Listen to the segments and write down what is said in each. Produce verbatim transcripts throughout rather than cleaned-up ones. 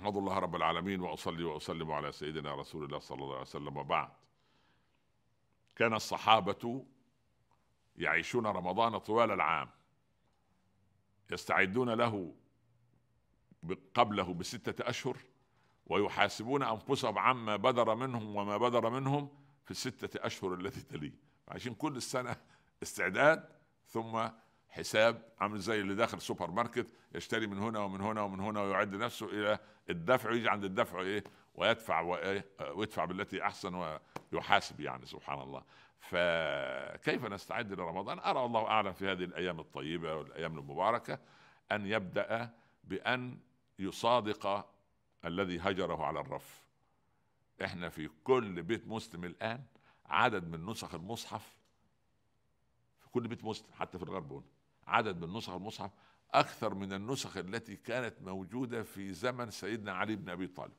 أحمد الله رب العالمين وأصلي وأسلم على سيدنا رسول الله صلى الله عليه وسلم، وبعد. كان الصحابة يعيشون رمضان طوال العام، يستعدون له قبله بستة أشهر، ويحاسبون أنفسهم عما بدر منهم وما بدر منهم في الستة أشهر التي تليه. عايشين كل السنة استعداد ثم حساب، عامل زي اللي داخل سوبر ماركت يشتري من هنا ومن هنا ومن هنا ويعد نفسه الى الدفع، ويجي عند الدفع ايه ويدفع وايه ويدفع بالتي احسن ويحاسب، يعني سبحان الله. فكيف نستعد لرمضان؟ ارى الله اعلم في هذه الايام الطيبه والايام المباركه ان يبدا بان يصادق الذي هجره على الرف. احنا في كل بيت مسلم الان عدد من نسخ المصحف، في كل بيت مسلم حتى في الغرب هنا عدد من نسخ المصحف اكثر من النسخ التي كانت موجوده في زمن سيدنا علي بن ابي طالب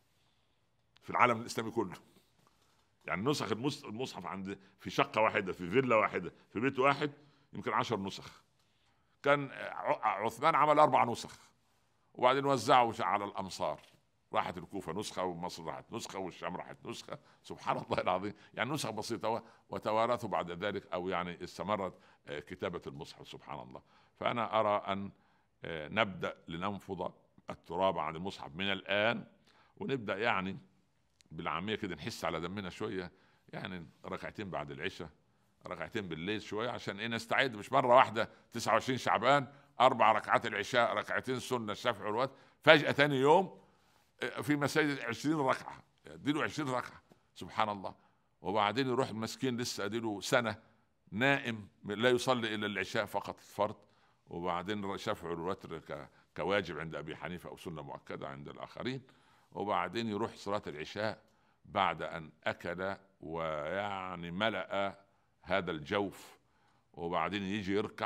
في العالم الاسلامي كله. يعني نسخ المصحف عند في شقه واحده، في فيلا واحده، في بيت واحد، يمكن عشر نسخ. كان عثمان عمل اربع نسخ وبعدين وزعوا على الامصار، راحت الكوفه نسخه ومصر راحت نسخه والشام راحت نسخه، سبحان الله العظيم. يعني نسخ بسيطه وتوارثوا بعد ذلك، او يعني استمرت كتابه المصحف، سبحان الله. فانا ارى ان نبدا لننفض التراب عن المصحف من الان، ونبدا يعني بالعاميه كده نحس على دمنا شويه، يعني ركعتين بعد العشاء، ركعتين بالليل شويه، عشان ايه نستعد. مش مره واحده تسعة وعشرين شعبان اربع ركعات العشاء، ركعتين سنه الشفع والوتر، فجاه ثاني يوم في مساجد عشرين ركعه، اديله عشرين ركعه، سبحان الله. وبعدين يروح المسكين لسه اديله سنه نائم لا يصلي الا العشاء فقط الفرض، وبعدين شفع والوتر كواجب عند ابي حنيفه او سنه مؤكده عند الاخرين، وبعدين يروح صلاه العشاء بعد ان اكل ويعني ملأ هذا الجوف، وبعدين يجي يركع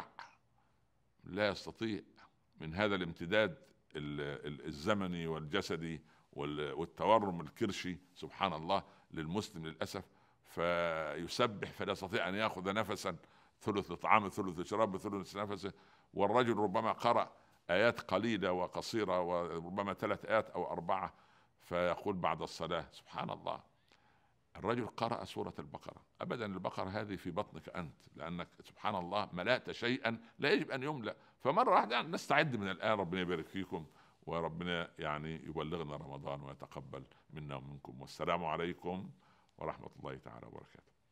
لا يستطيع من هذا الامتداد الزمني والجسدي والتورم الكرشي، سبحان الله، للمسلم للأسف. فيسبح فلا يستطيع أن يأخذ نفسا، ثلث طعام ثلث شراب ثلث نفسه، والرجل ربما قرأ آيات قليلة وقصيرة وربما ثلاث آيات أو أربعة، فيقول بعد الصلاة سبحان الله الرجل قرأ سورة البقرة. أبدا البقرة هذه في بطنك أنت، لأنك سبحان الله ملأت شيئا لا يجب أن يملأ. فمرة واحدة نستعد من الآن، ربنا يبارك فيكم، وربنا يعني يبلغنا رمضان ويتقبل منا ومنكم. والسلام عليكم ورحمة الله تعالى وبركاته.